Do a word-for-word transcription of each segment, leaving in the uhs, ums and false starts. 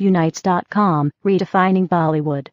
Unites dot com, redefining Bollywood.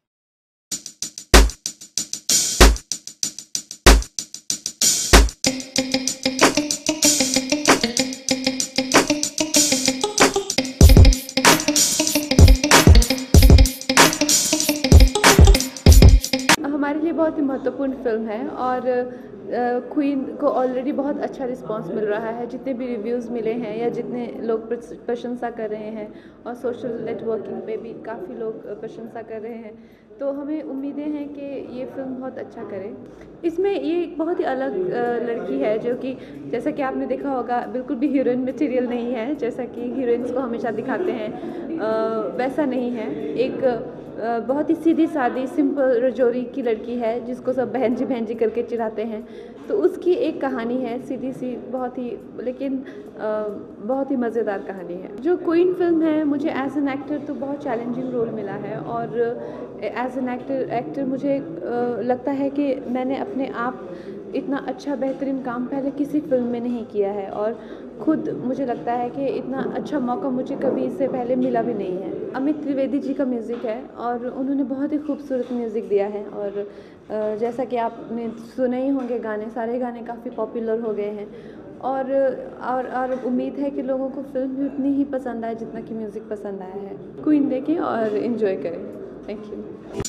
हमारे लिए बहुत ही महत्वपूर्ण फिल्म है और क्वीन को ऑलरेडी बहुत अच्छा रिस्पांस मिल रहा है। जितने भी रिव्यूज़ मिले हैं या जितने लोग प्रशंसा कर रहे हैं और सोशल नेटवर्किंग पे भी काफ़ी लोग प्रशंसा कर रहे हैं, तो हमें उम्मीदें हैं कि ये फिल्म बहुत अच्छा करे। इसमें ये एक बहुत ही अलग लड़की है जो कि जैसा कि आपने देखा होगा बिल्कुल भी हीरोइन मटेरियल नहीं है, जैसा कि हीरोइंस को हमेशा दिखाते हैं वैसा नहीं है। एक बहुत ही सीधी सादी सिंपल रजौरी की लड़की है जिसको सब बहन जी बहन जी करके चिढ़ाते हैं, तो उसकी एक कहानी है सीधी सी, बहुत ही लेकिन बहुत ही मज़ेदार कहानी है। जो क्वीन फिल्म है, मुझे एज एन एक्टर तो बहुत चैलेंजिंग रोल मिला है और एज एन एक्टर एक्टर मुझे लगता है कि मैंने अपने आप इतना अच्छा बेहतरीन काम पहले किसी फिल्म में नहीं किया है और खुद मुझे लगता है कि इतना अच्छा मौका मुझे कभी इससे पहले मिला भी नहीं है। अमित त्रिवेदी जी का म्यूज़िक है और उन्होंने बहुत ही खूबसूरत म्यूज़िक दिया है और जैसा कि आपने सुने ही होंगे गाने, सारे गाने काफ़ी पॉपुलर हो गए हैं और और और उम्मीद है कि लोगों को फिल्म भी उतनी ही पसंद आए जितना कि म्यूज़िक पसंद आया है। क्वीन देखें और एंजॉय करें। Thank you.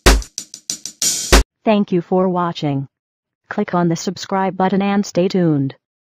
Thank you for watching. Click on the subscribe button and stay tuned.